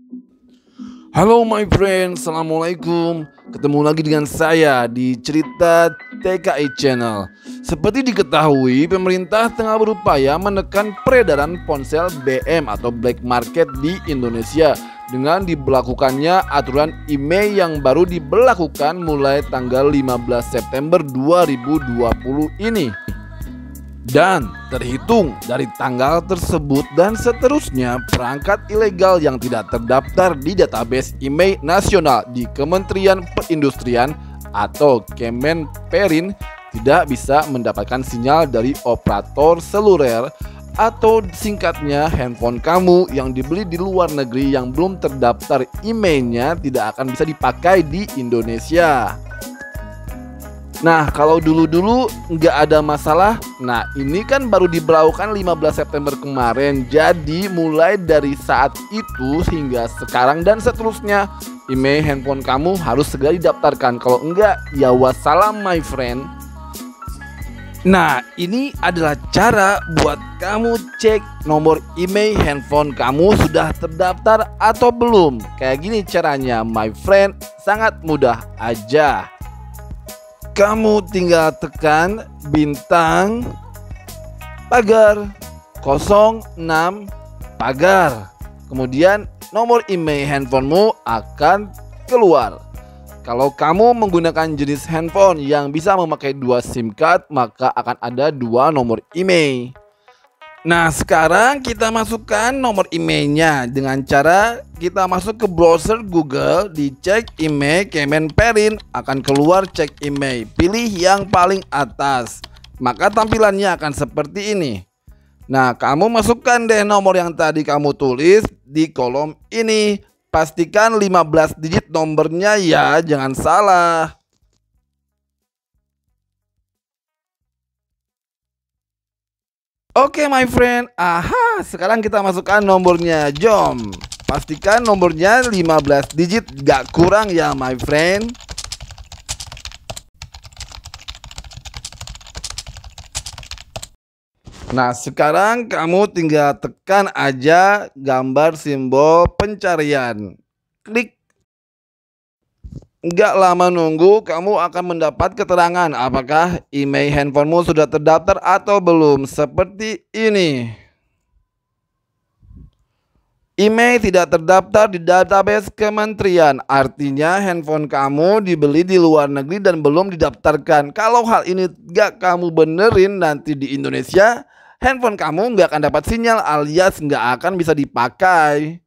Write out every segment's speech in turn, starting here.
Halo my friend, Assalamualaikum. Ketemu lagi dengan saya di Cerita TKI Channel. Seperti diketahui, pemerintah tengah berupaya menekan peredaran ponsel BM atau black market di Indonesia dengan diberlakukannya aturan IMEI yang baru diberlakukan mulai tanggal 15 September 2020 ini. Dan terhitung dari tanggal tersebut dan seterusnya, perangkat ilegal yang tidak terdaftar di database IMEI nasional di Kementerian Perindustrian atau Kemenperin tidak bisa mendapatkan sinyal dari operator seluler atau singkatnya handphone kamu yang dibeli di luar negeri yang belum terdaftar IMEI-nya tidak akan bisa dipakai di Indonesia. Nah, kalau dulu-dulu nggak ada masalah, nah ini kan baru diberlakukan 15 September kemarin. Jadi mulai dari saat itu hingga sekarang dan seterusnya, IMEI handphone kamu harus segera didaftarkan. Kalau enggak, ya wassalam my friend. Nah, ini adalah cara buat kamu cek nomor IMEI handphone kamu sudah terdaftar atau belum. Kayak gini caranya my friend, sangat mudah aja. Kamu tinggal tekan bintang pagar 06 pagar. Kemudian nomor IMEI handphonemu akan keluar. Kalau kamu menggunakan jenis handphone yang bisa memakai 2 SIM card, maka akan ada 2 nomor IMEI. Nah, sekarang kita masukkan nomor IMEI-nya dengan cara kita masuk ke browser Google, dicek IMEI Kemenperin, akan keluar cek IMEI, pilih yang paling atas, maka tampilannya akan seperti ini. Nah, kamu masukkan deh nomor yang tadi kamu tulis di kolom ini, pastikan 15 digit nomornya ya, jangan salah. Oke my friend, sekarang kita masukkan nomornya. Jom, pastikan nomornya 15 digit gak kurang ya my friend. Nah, sekarang kamu tinggal tekan aja gambar simbol pencarian. Klik. Nggak lama nunggu, kamu akan mendapat keterangan apakah IMEI handphonemu sudah terdaftar atau belum. Seperti ini. IMEI tidak terdaftar di database kementerian. Artinya handphone kamu dibeli di luar negeri dan belum didaftarkan. Kalau hal ini nggak kamu benerin, nanti di Indonesia handphone kamu nggak akan dapat sinyal alias nggak akan bisa dipakai.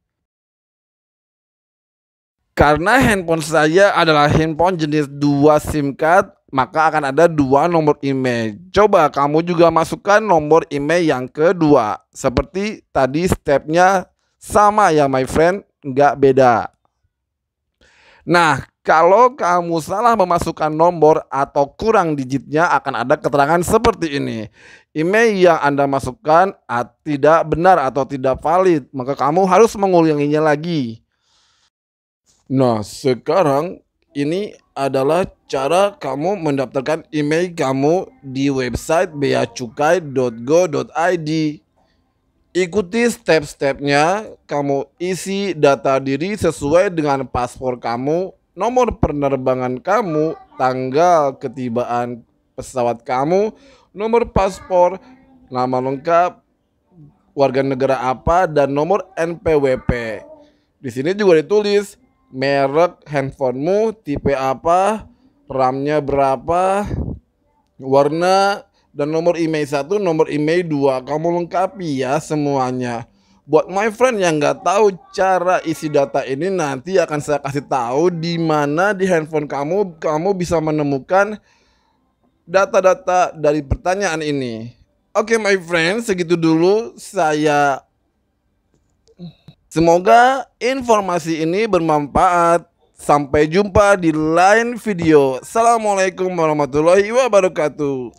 Karena handphone saya adalah handphone jenis 2 SIM card, maka akan ada 2 nomor IMEI. Coba kamu juga masukkan nomor IMEI yang kedua. Seperti tadi stepnya sama ya my friend, nggak beda. Nah, kalau kamu salah memasukkan nomor atau kurang digitnya, akan ada keterangan seperti ini. IMEI yang Anda masukkan tidak benar atau tidak valid, maka kamu harus mengulanginya lagi. Nah, sekarang ini adalah cara kamu mendaftarkan IMEI kamu di website beacukai.go.id. Ikuti step-stepnya, kamu isi data diri sesuai dengan paspor kamu, nomor penerbangan kamu, tanggal ketibaan pesawat kamu, nomor paspor, nama lengkap, warga negara apa, dan nomor NPWP. Di sini juga ditulis merek handphonemu, tipe apa, RAM-nya berapa, warna, dan nomor IMEI 1, nomor IMEI 2. Kamu lengkapi ya semuanya. Buat my friend yang nggak tahu cara isi data ini, nanti akan saya kasih tahu di mana di handphone kamu bisa menemukan data-data dari pertanyaan ini. Oke my friend, segitu dulu saya. Semoga informasi ini bermanfaat. Sampai jumpa di lain video. Assalamualaikum warahmatullahi wabarakatuh.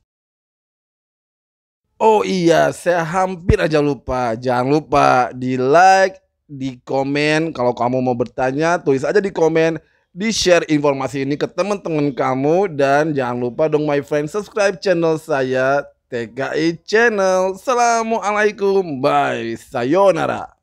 Oh iya, saya hampir aja lupa. Jangan lupa di like, di komen. Kalau kamu mau bertanya, tulis aja di komen. Di share informasi ini ke teman-teman kamu. Dan jangan lupa dong my friend, subscribe channel saya TKI Channel. Assalamualaikum, bye, sayonara.